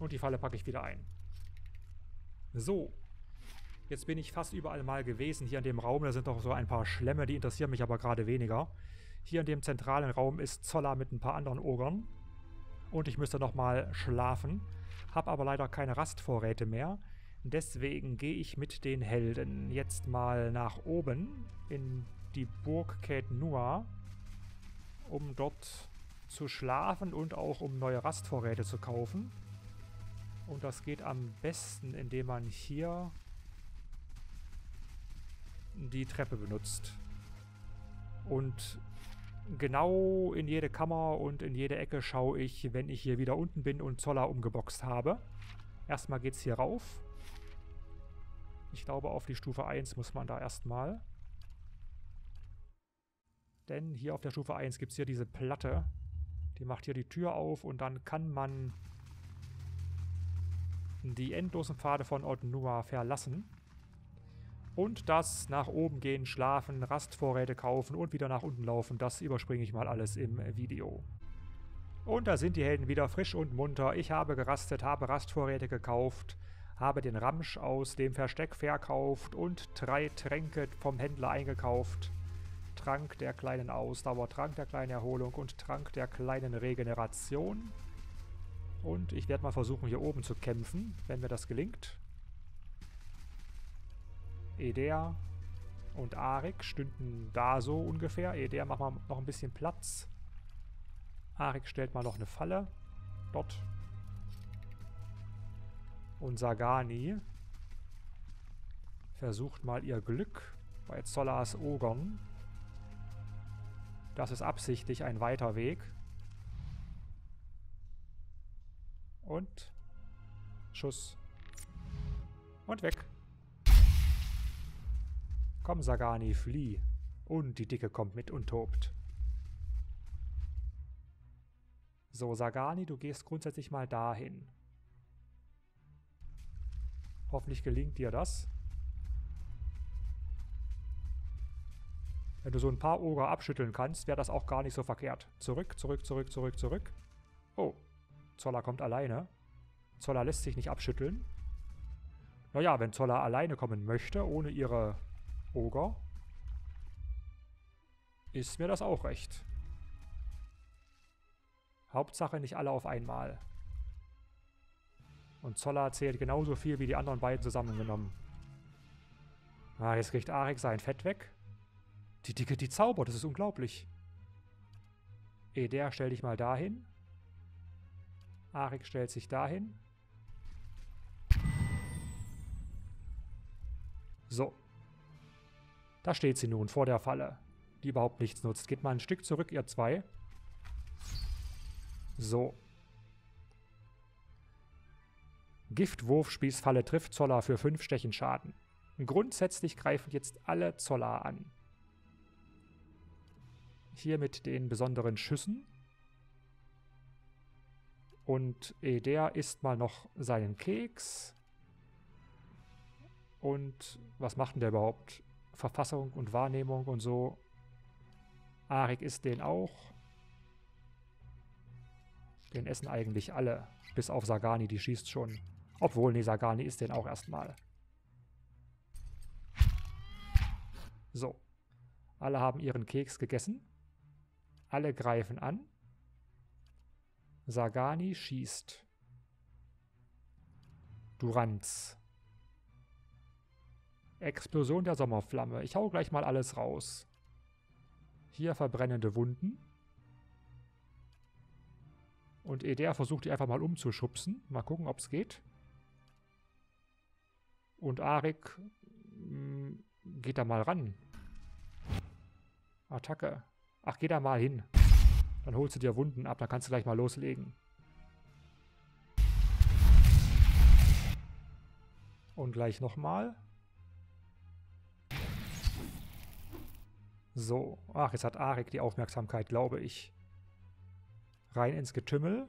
Und die Falle packe ich wieder ein. So. Jetzt bin ich fast überall mal gewesen hier in dem Raum. Da sind noch so ein paar Schlemme, die interessieren mich aber gerade weniger. Hier in dem zentralen Raum ist Zolla mit ein paar anderen Ogern. Und ich müsste nochmal schlafen. Hab aber leider keine Rastvorräte mehr. Deswegen gehe ich mit den Helden jetzt mal nach oben in die Burg Caed Nua, um dort zu schlafen und auch um neue Rastvorräte zu kaufen. Und das geht am besten, indem man hier die Treppe benutzt. Und genau in jede Kammer und in jede Ecke schaue ich, wenn ich hier wieder unten bin und Zolla umgeboxt habe. Erstmal geht es hier rauf. Ich glaube, auf die Stufe 1 muss man da erstmal. Denn hier auf der Stufe 1 gibt es hier diese Platte. Die macht hier die Tür auf und dann kann man die endlosen Pfade von Caed Nua verlassen. Und das nach oben gehen, schlafen, Rastvorräte kaufen und wieder nach unten laufen, das überspringe ich mal alles im Video. Und da sind die Helden wieder frisch und munter. Ich habe gerastet, habe Rastvorräte gekauft, habe den Ramsch aus dem Versteck verkauft und 3 Tränke vom Händler eingekauft. Trank der kleinen Ausdauer, Trank der kleinen Erholung und Trank der kleinen Regeneration. Und ich werde mal versuchen, hier oben zu kämpfen, wenn mir das gelingt. Eder und Arik stünden da so ungefähr. Eder macht mal noch ein bisschen Platz. Arik stellt mal noch eine Falle. Dort. Und Sagani versucht mal ihr Glück bei Zollas Ogern. Das ist absichtlich ein weiter Weg. Und Schuss. Und weg. Komm, Sagani, flieh. Und die Dicke kommt mit und tobt. So, Sagani, du gehst grundsätzlich mal dahin. Hoffentlich gelingt dir das. Wenn du so ein paar Oger abschütteln kannst, wäre das auch gar nicht so verkehrt. Zurück, zurück, zurück, zurück, zurück. Oh, Zolla kommt alleine. Zolla lässt sich nicht abschütteln. Naja, wenn Zolla alleine kommen möchte, ohne ihre Oger, ist mir das auch recht. Hauptsache nicht alle auf einmal. Und Zolla zählt genauso viel wie die anderen beiden zusammengenommen. Ah, jetzt kriegt Arik sein Fett weg. Die Dicke, die zaubert, das ist unglaublich. Eder, stell dich mal dahin. Arik stellt sich dahin. So. Da steht sie nun vor der Falle, die überhaupt nichts nutzt. Geht mal ein Stück zurück, ihr zwei. So. Giftwurfspießfalle trifft Zolla für 5 Stechenschaden. Grundsätzlich greifen jetzt alle Zolla an. Hier mit den besonderen Schüssen. Und Eder isst mal noch seinen Keks. Und was macht denn der überhaupt? Verfassung und Wahrnehmung und so. Arik isst den auch. Den essen eigentlich alle. Bis auf Sagani, die schießt schon. Obwohl, nee, Sagani isst den auch erstmal. So. Alle haben ihren Keks gegessen. Alle greifen an. Sagani schießt. Duranz. Explosion der Sommerflamme. Ich hau gleich mal alles raus. Hier verbrennende Wunden. Und Eder versucht die einfach mal umzuschubsen. Mal gucken, ob es geht. Und Arik geht da mal ran. Attacke. Ach, geh da mal hin. Dann holst du dir Wunden ab, dann kannst du gleich mal loslegen. Und gleich nochmal. So. Ach, jetzt hat Arik die Aufmerksamkeit, glaube ich. Rein ins Getümmel.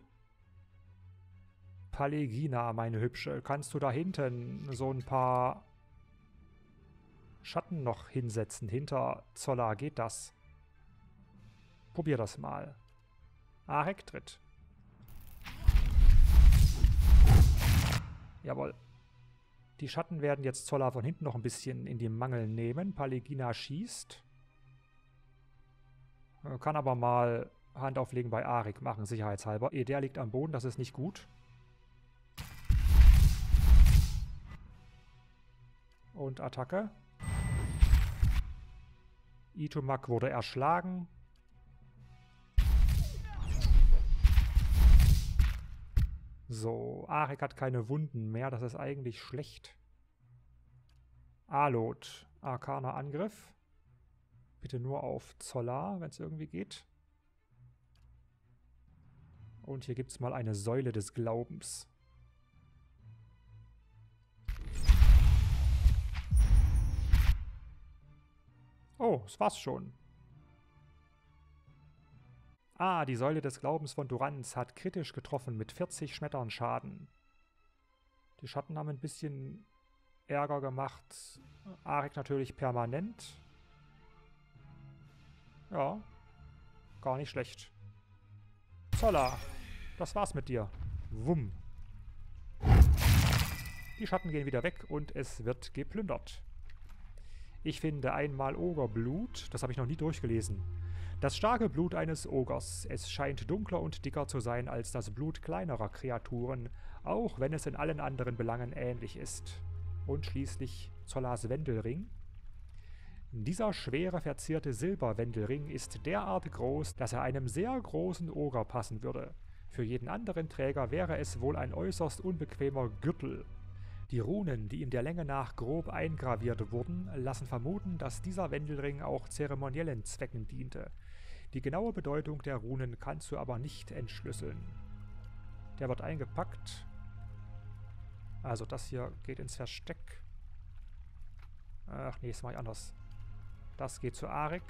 Palegina, meine Hübsche. Kannst du da hinten so ein paar Schatten noch hinsetzen? Hinter Zolla geht das. Probier das mal. Arik tritt. Jawohl. Die Schatten werden jetzt Zoller von hinten noch ein bisschen in die Mangel nehmen. Paligina schießt. Kann aber mal Hand auflegen bei Arik machen, sicherheitshalber. Der liegt am Boden, das ist nicht gut. Und Attacke. Itumak wurde erschlagen. So, Arik hat keine Wunden mehr, das ist eigentlich schlecht. Alot, arkaner Angriff. Bitte nur auf Zollar, wenn es irgendwie geht. Und hier gibt es mal eine Säule des Glaubens. Oh, das war's schon. Ah, die Säule des Glaubens von Duranz hat kritisch getroffen mit 40 Schmetternschaden. Die Schatten haben ein bisschen Ärger gemacht. Arik natürlich permanent. Ja, gar nicht schlecht. Zoller, das war's mit dir. Wumm. Die Schatten gehen wieder weg und es wird geplündert. Ich finde einmal Ogerblut, das habe ich noch nie durchgelesen. Das starke Blut eines Ogers. Es scheint dunkler und dicker zu sein als das Blut kleinerer Kreaturen, auch wenn es in allen anderen Belangen ähnlich ist. Und schließlich Zollars Wendelring. Dieser schwere, verzierte Silberwendelring ist derart groß, dass er einem sehr großen Oger passen würde. Für jeden anderen Träger wäre es wohl ein äußerst unbequemer Gürtel. Die Runen, die ihm der Länge nach grob eingraviert wurden, lassen vermuten, dass dieser Wendelring auch zeremoniellen Zwecken diente. Die genaue Bedeutung der Runen kannst du aber nicht entschlüsseln. Der wird eingepackt. Also das hier geht ins Versteck. Ach nee, das mache ich anders. Das geht zu Arik.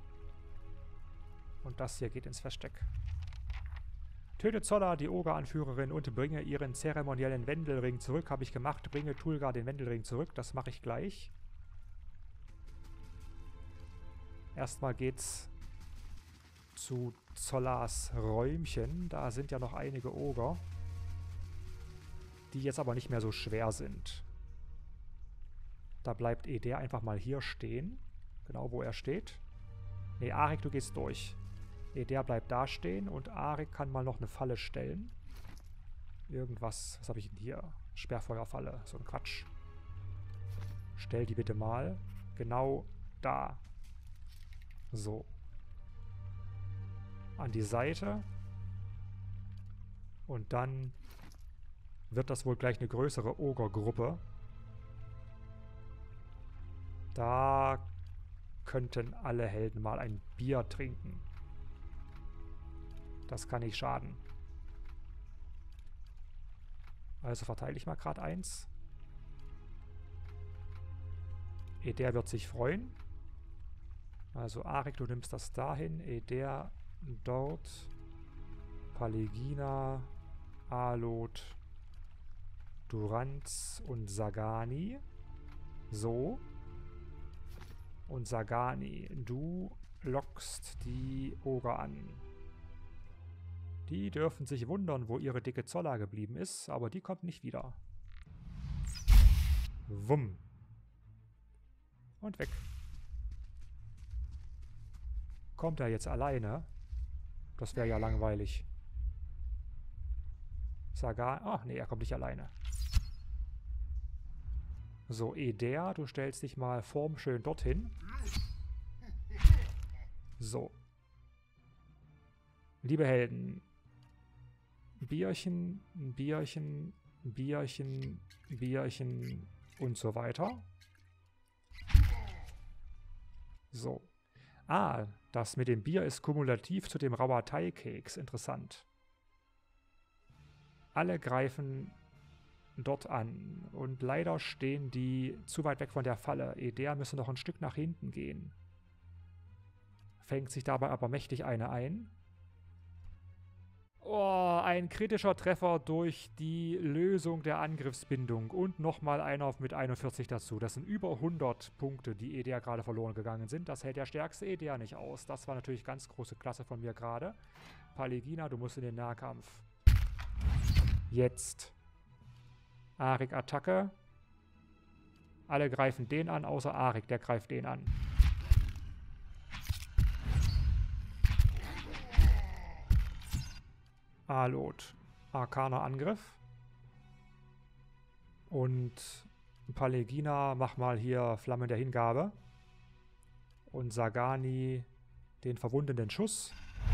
Und das hier geht ins Versteck. Töte Zoller, die Oger-Anführerin, und bringe ihren zeremoniellen Wendelring zurück. Habe ich gemacht. Bringe Tulga den Wendelring zurück. Das mache ich gleich. Erstmal geht's zu Zollars Räumchen. Da sind ja noch einige Oger, die jetzt aber nicht mehr so schwer sind. Da bleibt der einfach mal hier stehen. Genau, wo er steht. Ne, Arik, du gehst durch. Der bleibt da stehen und Arik kann mal noch eine Falle stellen. Irgendwas, was habe ich denn hier? Sperrfeuerfalle, so ein Quatsch. Stell die bitte mal genau da. So. An die Seite. Und dann wird das wohl gleich eine größere Ogergruppe. Da könnten alle Helden mal ein Bier trinken. Das kann nicht schaden. Also verteile ich mal gerade eins. Der wird sich freuen. Also Arik, du nimmst das dahin. Der dort. Paligina, Alot, Duranz und Sagani. So. Und Sagani, du lockst die Oger an. Die dürfen sich wundern, wo ihre dicke Zolla geblieben ist, aber die kommt nicht wieder. Wumm. Und weg. Kommt er jetzt alleine? Das wäre ja langweilig. Sagan. Ach nee, er kommt nicht alleine. So, du stellst dich mal formschön dorthin. So. Liebe Helden. Bierchen, Bierchen, Bierchen, Bierchen und so weiter. So. Ah, das mit dem Bier ist kumulativ zu dem Rauertei-Keks. Interessant. Alle greifen dort an. Und leider stehen die zu weit weg von der Falle. Der müsse noch ein Stück nach hinten gehen. Fängt sich dabei aber mächtig eine ein. Oh, ein kritischer Treffer durch die Lösung der Angriffsbindung. Und nochmal einer mit 41 dazu. Das sind über 100 Punkte, die Edea gerade verloren gegangen sind. Das hält der stärkste Edea nicht aus. Das war natürlich ganz große Klasse von mir gerade. Paligina, du musst in den Nahkampf. Jetzt. Arik Attacke. Alle greifen den an, außer Arik, der greift den an. Alot. Arkaner Angriff. Und Palegina, mach mal hier Flamme der Hingabe. Und Sagani den verwundenden Schuss.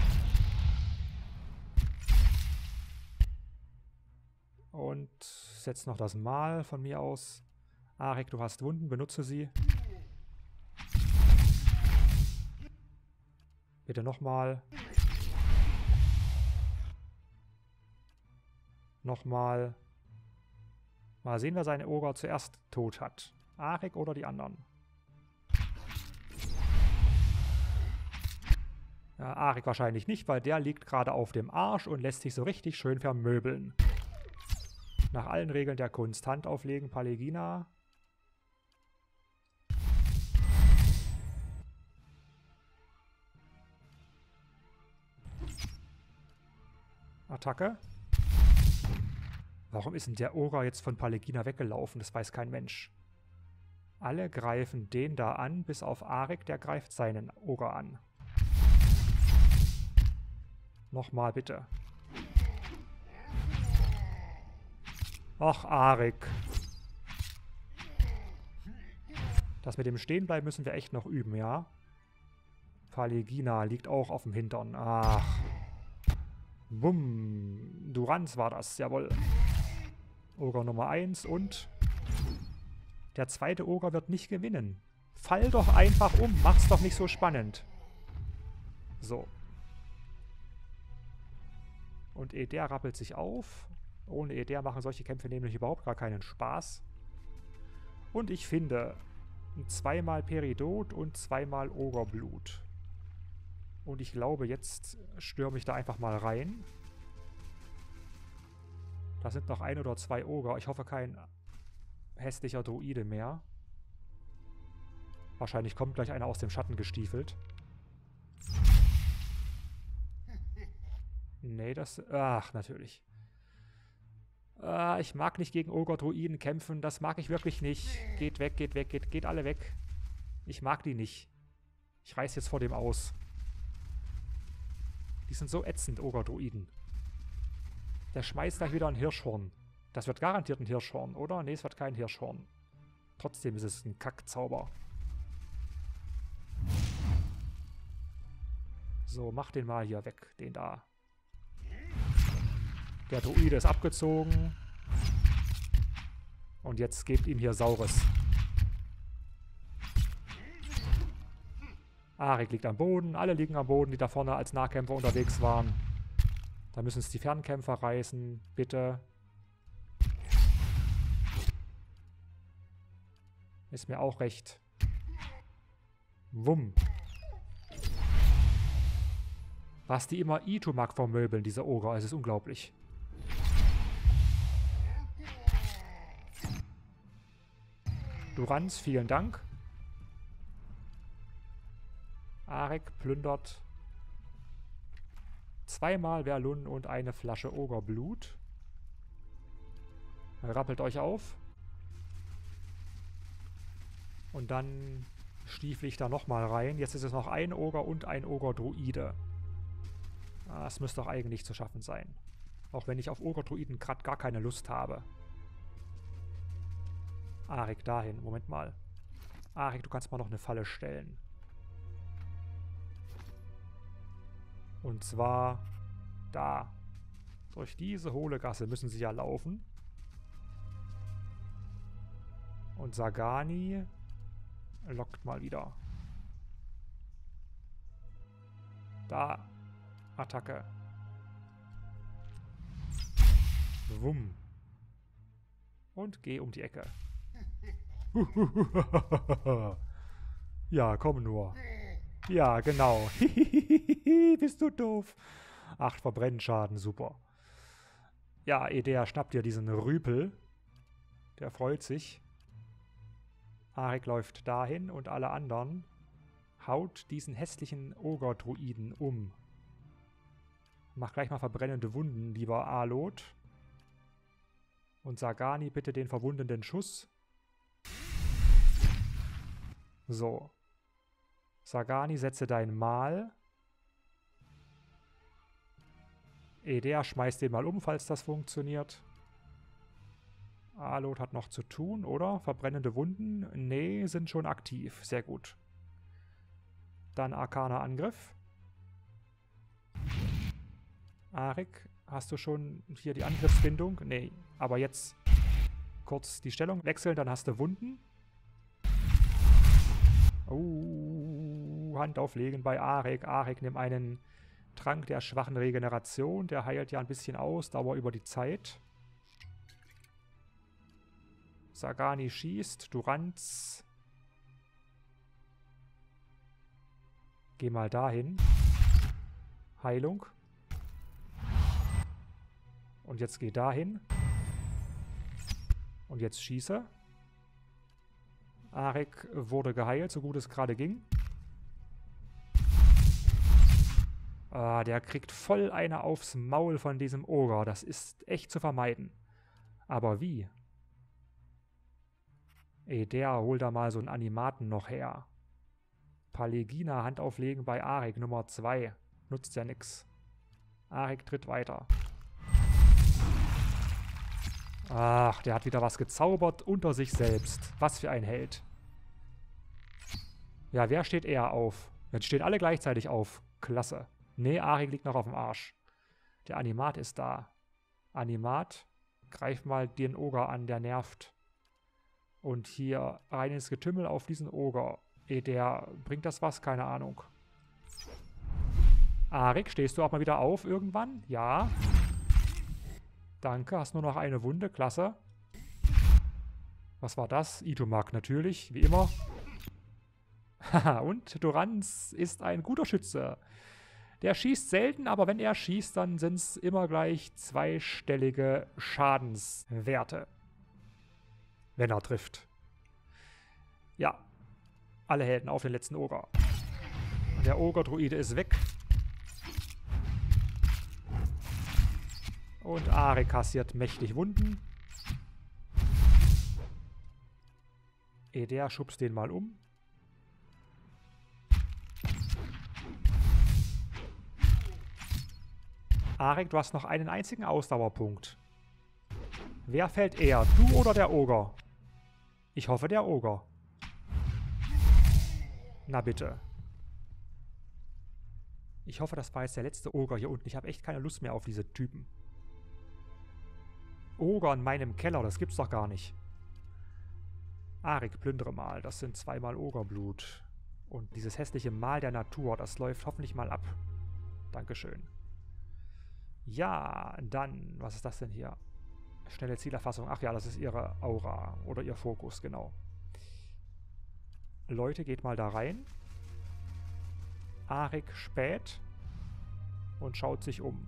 Und setz noch das Mal von mir aus. Arik, du hast Wunden, benutze sie. Bitte nochmal. Nochmal. Mal sehen, wer seine Ogre zuerst tot hat. Arik oder die anderen. Ja, Arik wahrscheinlich nicht, weil der liegt gerade auf dem Arsch und lässt sich so richtig schön vermöbeln. Nach allen Regeln der Kunst. Hand auflegen, Palegina. Attacke. Warum ist denn der Ogre jetzt von Palegina weggelaufen? Das weiß kein Mensch. Alle greifen den da an, bis auf Arik, der greift seinen Ogre an. Nochmal bitte. Ach, Arik. Das mit dem Stehenbleiben müssen wir echt noch üben, ja? Palegina liegt auch auf dem Hintern. Ach. Bumm. Duranz war das, jawohl. Ogre Nummer 1 und der zweite Ogre wird nicht gewinnen. Fall doch einfach um, mach's doch nicht so spannend. So. Und Eder rappelt sich auf. Ohne Eder machen solche Kämpfe nämlich überhaupt gar keinen Spaß. Und ich finde 2-mal Peridot und 2-mal Ogreblut. Und ich glaube, jetzt stürme ich da einfach mal rein. Da sind noch 1 oder 2 Ogre. Ich hoffe, kein hässlicher Druide mehr. Wahrscheinlich kommt gleich einer aus dem Schatten gestiefelt. Nee, das... Ach, natürlich. Ich mag nicht gegen Ogre-Druiden kämpfen. Das mag ich wirklich nicht. Geht weg, geht weg, geht alle weg. Ich mag die nicht. Ich reiß jetzt vor dem aus. Die sind so ätzend, Ogre-Druiden. Der schmeißt gleich wieder ein Hirschhorn. Das wird garantiert ein Hirschhorn, oder? Nee, es wird kein Hirschhorn. Trotzdem ist es ein Kackzauber. So, mach den mal hier weg, den da. Der Druide ist abgezogen. Und jetzt gebt ihm hier Saures. Arik liegt am Boden. Alle liegen am Boden, die da vorne als Nahkämpfer unterwegs waren. Da müssen es die Fernkämpfer reißen. Bitte. Ist mir auch recht. Wumm. Was die immer Itumak vermöbeln, diese Ogre. Es ist unglaublich. Duranz, vielen Dank. Arik plündert 2-mal Verlun und eine Flasche Ogreblut. Rappelt euch auf. Und dann stiefel ich da nochmal rein. Jetzt ist es noch ein Ogre und ein Ogre-Druide. Das müsste doch eigentlich zu schaffen sein. Auch wenn ich auf Ogre-Druiden gerade gar keine Lust habe. Arik, dahin. Moment mal. Arik, du kannst mal noch eine Falle stellen. Und zwar da. Durch diese hohle Gasse müssen sie ja laufen. Und Sagani lockt mal wieder. Da. Attacke. Wumm. Und geh um die Ecke. Ja, komm nur. Ja, genau. Bist du doof. 8 Verbrennenschaden, super. Ja, Eder schnappt dir diesen Rüpel. Der freut sich. Arik läuft dahin und alle anderen haut diesen hässlichen Ogre-Druiden um. Mach gleich mal verbrennende Wunden, lieber Alot. Und Sagani bitte den verwundenden Schuss. So. Sagani, setze dein Mal. Edea schmeißt den mal um, falls das funktioniert. Alot hat noch zu tun, oder? Verbrennende Wunden? Nee, sind schon aktiv. Sehr gut. Dann arkaner Angriff. Arik, hast du schon hier die Angriffsbindung? Nee, aber jetzt kurz die Stellung wechseln, dann hast du Wunden. Hand auflegen bei Arik. Arik, nimm einen Trank der schwachen Regeneration. Der heilt ja ein bisschen aus, dauert über die Zeit. Sagani schießt. Duranz. Geh mal dahin. Heilung. Und jetzt geh dahin. Und jetzt schieße. Arik wurde geheilt, so gut es gerade ging. Der kriegt voll eine aufs Maul von diesem Ogre. Das ist echt zu vermeiden. Aber wie? Der holt da mal so einen Animaten noch her. Palegina, Hand auflegen bei Arik, Nummer 2. Nutzt ja nix. Arik tritt weiter. Ach, der hat wieder was gezaubert unter sich selbst. Was für ein Held. Ja, wer steht eher auf? Jetzt stehen alle gleichzeitig auf. Klasse. Nee, Arik liegt noch auf dem Arsch. Der Animat ist da. Animat, greif mal den Oger an, der nervt. Und hier rein ins Getümmel auf diesen Oger. Der bringt das was? Keine Ahnung. Arik, stehst du auch mal wieder auf irgendwann? Ja. Danke, hast nur noch eine Wunde. Klasse. Was war das? Itomak natürlich, wie immer. Haha, und Duranz ist ein guter Schütze. Der schießt selten, aber wenn er schießt, dann sind es immer gleich zweistellige Schadenswerte. Wenn er trifft. Ja. Alle Helden auf den letzten Oger. Der Oger-Druide ist weg. Und Arik kassiert mächtig Wunden. Der schubst den mal um. Arik, du hast noch einen einzigen Ausdauerpunkt. Wer fällt eher? Du oder der Oger? Ich hoffe, der Oger. Na bitte. Ich hoffe, das war jetzt der letzte Oger hier unten. Ich habe echt keine Lust mehr auf diese Typen. Oger in meinem Keller, das gibt's doch gar nicht. Arik, plündere mal. Das sind 2-mal Ogerblut. Und dieses hässliche Mal der Natur, das läuft hoffentlich mal ab. Dankeschön. Ja, dann, was ist das denn hier? Schnelle Zielerfassung. Ach ja, das ist ihre Aura oder ihr Fokus, genau. Leute, geht mal da rein. Arik späht und schaut sich um.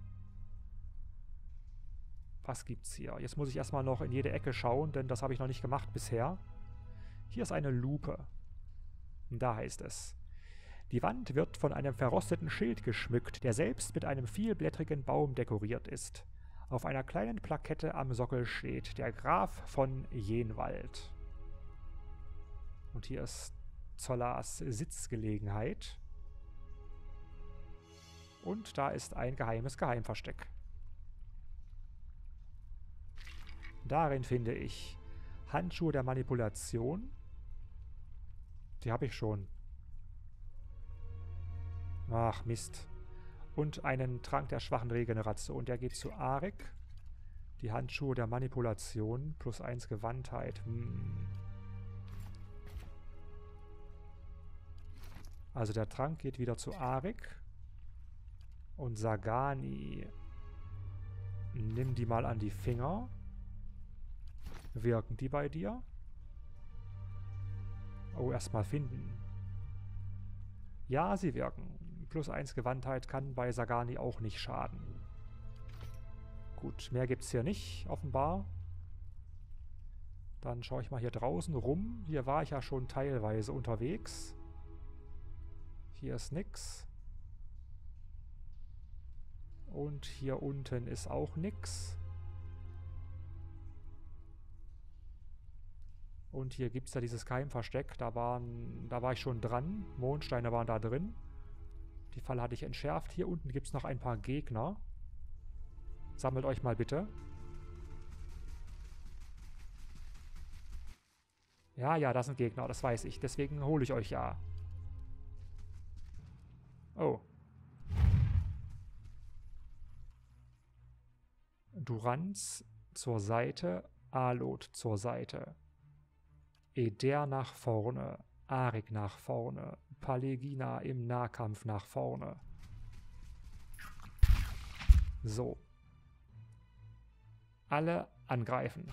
Was gibt's hier? Jetzt muss ich erstmal noch in jede Ecke schauen, denn das habe ich noch nicht gemacht bisher. Hier ist eine Lupe. Und da heißt es: Die Wand wird von einem verrosteten Schild geschmückt, der selbst mit einem vielblättrigen Baum dekoriert ist. Auf einer kleinen Plakette am Sockel steht: Der Graf von Jenwald. Und hier ist Zollars Sitzgelegenheit. Und da ist ein geheimes Geheimversteck. Darin finde ich Handschuhe der Manipulation. Die habe ich schon. Ach, Mist. Und einen Trank der schwachen Regeneration. Der geht zu Arik. Die Handschuhe der Manipulation. +1 Gewandtheit. Also der Trank geht wieder zu Arik. Und Sagani. Nimm die mal an die Finger. Wirken die bei dir? Oh, erstmal finden. Ja, sie wirken. +1 Gewandtheit kann bei Sagani auch nicht schaden. Gut, mehr gibt es hier nicht, offenbar. Dann schaue ich mal hier draußen rum. Hier war ich ja schon teilweise unterwegs. Hier ist nix. Und hier unten ist auch nix. Und hier gibt es ja dieses Keimversteck. Da war ich schon dran. Mondsteine waren da drin. Die Falle hatte ich entschärft. Hier unten gibt es noch ein paar Gegner. Sammelt euch mal bitte. Ja, ja, das sind Gegner, das weiß ich. Deswegen hole ich euch ja. Oh. Duranz zur Seite, Alot zur Seite. Eder nach vorne, Arik nach vorne, Palegina im Nahkampf nach vorne. So. Alle angreifen.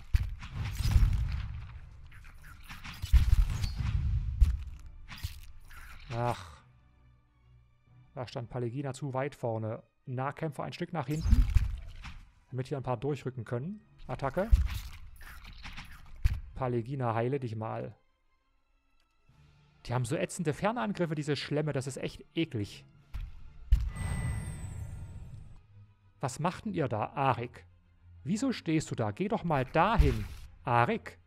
Ach. Da stand Palegina zu weit vorne. Nahkämpfer ein Stück nach hinten. Damit hier ein paar durchrücken können. Attacke. Palegina, heile dich mal. Die haben so ätzende Fernangriffe, diese Schlemme. Das ist echt eklig. Was macht denn ihr da, Arik? Wieso stehst du da? Geh doch mal dahin, Arik.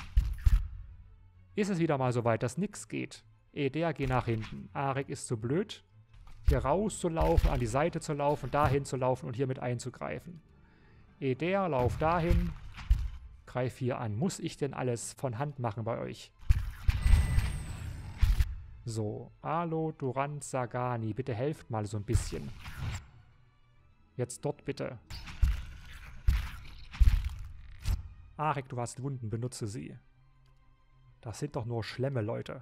Ist es wieder mal so weit, dass nichts geht? Eder, geh nach hinten. Arik ist zu blöd, hier rauszulaufen, an die Seite zu laufen, dahin zu laufen und hier mit einzugreifen. Eder, lauf dahin. Greif hier an. Muss ich denn alles von Hand machen bei euch? So, Alot, Duranz, Sagani, bitte helft mal so ein bisschen. Jetzt dort bitte. Arik, du hast Wunden, benutze sie. Das sind doch nur Schlemme, Leute.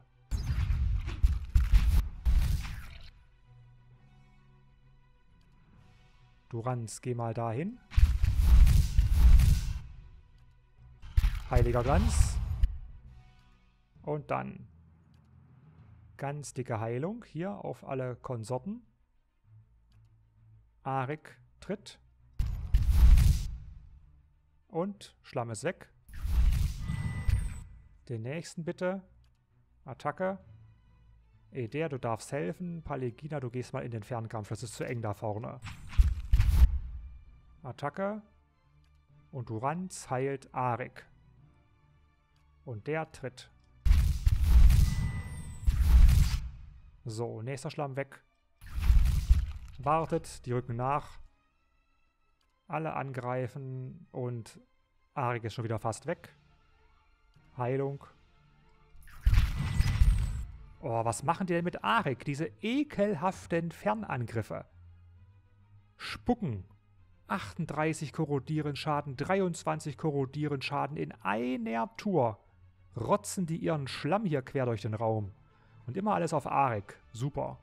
Duranz, geh mal dahin. Heiliger Glanz. Und dann ganz dicke Heilung hier auf alle Konsorten. Arik tritt. Und Schlamm ist weg. Den nächsten bitte. Attacke. Eder, du darfst helfen. Palegina, du gehst mal in den Fernkampf. Das ist zu eng da vorne. Attacke. Und Duranz heilt Arik. Und der tritt. So, nächster Schlamm weg. Wartet, die rücken nach. Alle angreifen und Arik ist schon wieder fast weg. Heilung. Oh, was machen die denn mit Arik? Diese ekelhaften Fernangriffe. Spucken. 38 korrodieren Schaden, 23 korrodieren Schaden in einer Tour. Rotzen die ihren Schlamm hier quer durch den Raum. Und immer alles auf Arik. Super.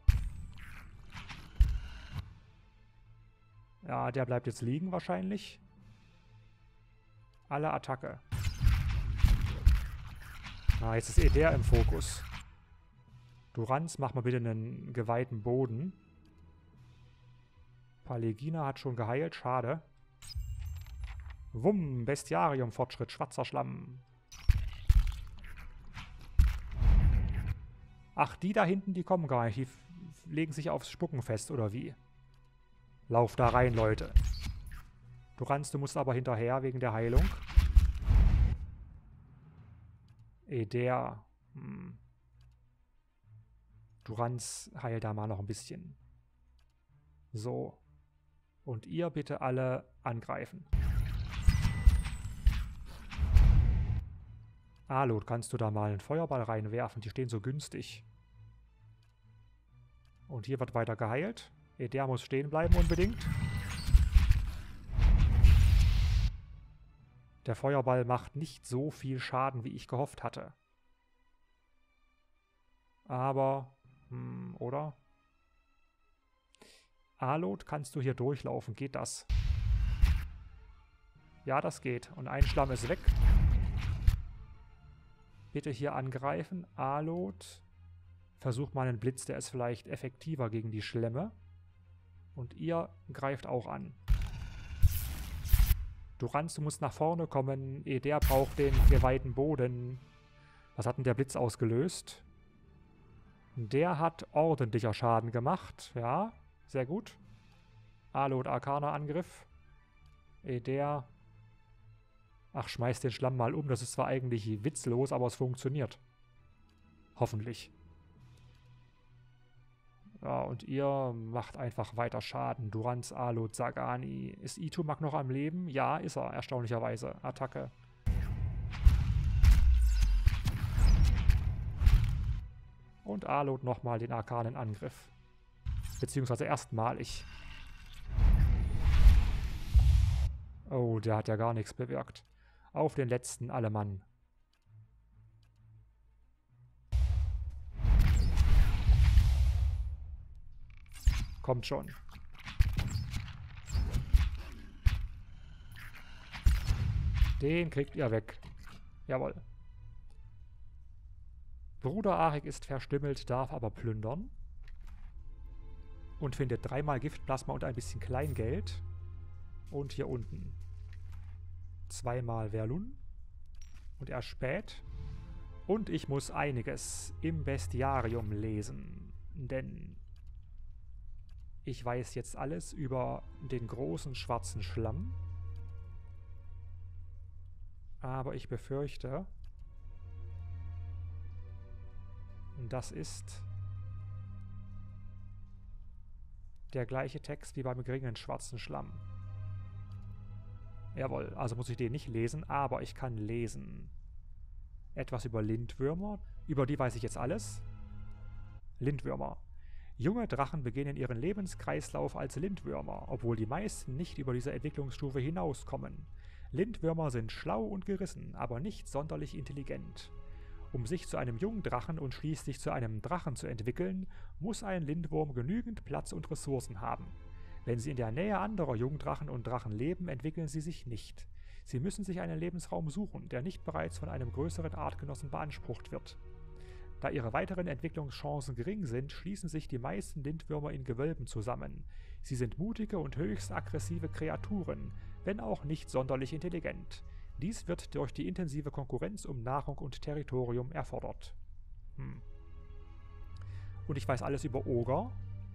Ja, der bleibt jetzt liegen wahrscheinlich. Alle Attacke. Ah, jetzt ist Eder im Fokus. Duranz, mach mal bitte einen geweihten Boden. Palegina hat schon geheilt, schade. Wumm, Bestiarium-Fortschritt, schwarzer Schlamm. Ach, die da hinten, die kommen gar nicht. Die legen sich aufs Spucken fest, oder wie? Lauf da rein, Leute. Duranz, du musst aber hinterher wegen der Heilung. Eder. Duranz, heil da mal noch ein bisschen. So. Und ihr bitte alle angreifen. Alot, kannst du da mal einen Feuerball reinwerfen? Die stehen so günstig. Und hier wird weiter geheilt. Eder muss stehen bleiben unbedingt. Der Feuerball macht nicht so viel Schaden, wie ich gehofft hatte. Aber, oder? Alot, kannst du hier durchlaufen? Geht das? Ja, das geht. Und ein Schlamm ist weg. Bitte hier angreifen. Alot. Versucht mal einen Blitz, der ist vielleicht effektiver gegen die Schlemme. Und ihr greift auch an. Duranz, du musst nach vorne kommen. Eder braucht den geweihten Boden. Was hat denn der Blitz ausgelöst? Der hat ordentlicher Schaden gemacht. Ja, sehr gut. Alot, Arcana-Angriff. Eder. Ach, schmeiß den Schlamm mal um. Das ist zwar eigentlich witzlos, aber es funktioniert. Hoffentlich. Ja, und ihr macht einfach weiter Schaden. Durans, Alot, Sagani. Ist Itumak noch am Leben? Ja, ist er, erstaunlicherweise. Attacke. Und Alot nochmal den arkanen Angriff. Beziehungsweise erstmalig. Oh, der hat ja gar nichts bewirkt. Auf den letzten Allemann. Kommt schon. Den kriegt ihr weg. Jawohl. Bruder Arik ist verstümmelt, darf aber plündern. Und findet 3-mal Giftplasma und ein bisschen Kleingeld. Und hier unten 2-mal Verlun. Und er späht. Und ich muss einiges im Bestiarium lesen. Denn ich weiß jetzt alles über den großen schwarzen Schlamm. Aber ich befürchte, das ist der gleiche Text wie beim geringen schwarzen Schlamm. Jawohl, also muss ich den nicht lesen, aber ich kann lesen. Etwas über Lindwürmer, über die weiß ich jetzt alles. Lindwürmer. Junge Drachen beginnen ihren Lebenskreislauf als Lindwürmer, obwohl die meisten nicht über diese Entwicklungsstufe hinauskommen. Lindwürmer sind schlau und gerissen, aber nicht sonderlich intelligent. Um sich zu einem Jungdrachen und schließlich zu einem Drachen zu entwickeln, muss ein Lindwurm genügend Platz und Ressourcen haben. Wenn sie in der Nähe anderer Jungdrachen und Drachen leben, entwickeln sie sich nicht. Sie müssen sich einen Lebensraum suchen, der nicht bereits von einem größeren Artgenossen beansprucht wird. Da ihre weiteren Entwicklungschancen gering sind, schließen sich die meisten Lindwürmer in Gewölben zusammen. Sie sind mutige und höchst aggressive Kreaturen, wenn auch nicht sonderlich intelligent. Dies wird durch die intensive Konkurrenz um Nahrung und Territorium erfordert. Und ich weiß alles über Oger.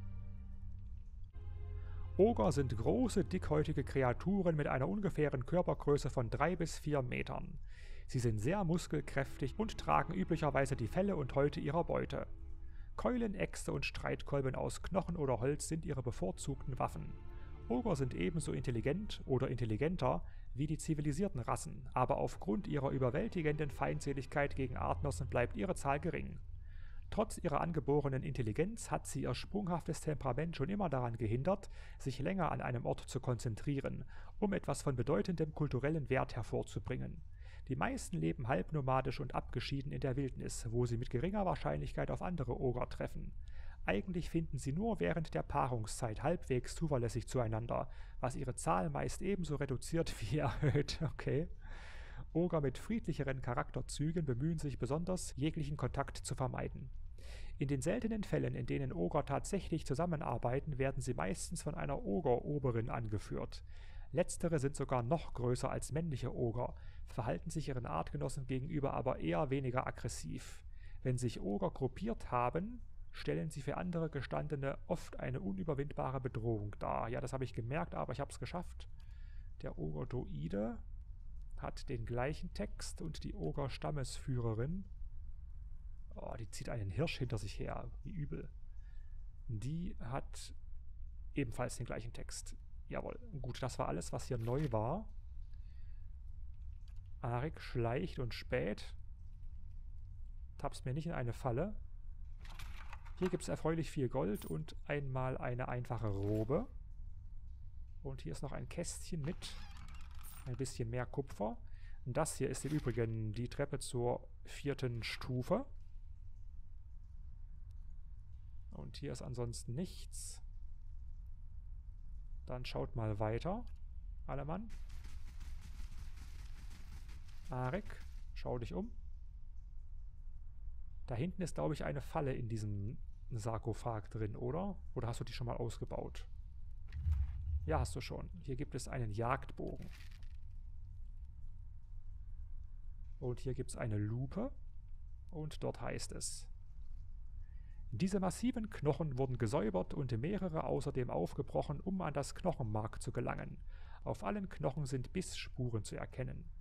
Oger sind große, dickhäutige Kreaturen mit einer ungefähren Körpergröße von 3 bis 4 Metern. Sie sind sehr muskelkräftig und tragen üblicherweise die Felle und Häute ihrer Beute. Keulen, Äxte und Streitkolben aus Knochen oder Holz sind ihre bevorzugten Waffen. Oger sind ebenso intelligent oder intelligenter wie die zivilisierten Rassen, aber aufgrund ihrer überwältigenden Feindseligkeit gegen Artgenossen bleibt ihre Zahl gering. Trotz ihrer angeborenen Intelligenz hat sie ihr sprunghaftes Temperament schon immer daran gehindert, sich länger an einem Ort zu konzentrieren, um etwas von bedeutendem kulturellen Wert hervorzubringen. Die meisten leben halbnomadisch und abgeschieden in der Wildnis, wo sie mit geringer Wahrscheinlichkeit auf andere Oger treffen. Eigentlich finden sie nur während der Paarungszeit halbwegs zuverlässig zueinander, was ihre Zahl meist ebenso reduziert wie erhöht. Okay. Oger mit friedlicheren Charakterzügen bemühen sich besonders, jeglichen Kontakt zu vermeiden. In den seltenen Fällen, in denen Oger tatsächlich zusammenarbeiten, werden sie meistens von einer Oger-Oberin angeführt. Letztere sind sogar noch größer als männliche Oger, verhalten sich ihren Artgenossen gegenüber aber eher weniger aggressiv. Wenn sich Oger gruppiert haben, stellen sie für andere Gestandene oft eine unüberwindbare Bedrohung dar. Ja, das habe ich gemerkt, aber ich habe es geschafft. Der Oger-Druide hat den gleichen Text und die Oger-Stammesführerin, oh, die zieht einen Hirsch hinter sich her, wie übel. Die hat ebenfalls den gleichen Text. Jawohl, gut, das war alles, was hier neu war. Arik schleicht und späht. Tapp's mir nicht in eine Falle. Hier gibt es erfreulich viel Gold und einmal eine einfache Robe. Und hier ist noch ein Kästchen mit ein bisschen mehr Kupfer. Und das hier ist im Übrigen die Treppe zur 4. Stufe. Und hier ist ansonsten nichts. Dann schaut mal weiter, Allemann. Arik, schau dich um. Da hinten ist, glaube ich, eine Falle in diesem Sarkophag drin, oder? Oder hast du die schon mal ausgebaut? Ja, hast du schon. Hier gibt es einen Jagdbogen. Und hier gibt es eine Lupe. Und dort heißt es: Diese massiven Knochen wurden gesäubert und mehrere außerdem aufgebrochen, um an das Knochenmark zu gelangen. Auf allen Knochen sind Bissspuren zu erkennen.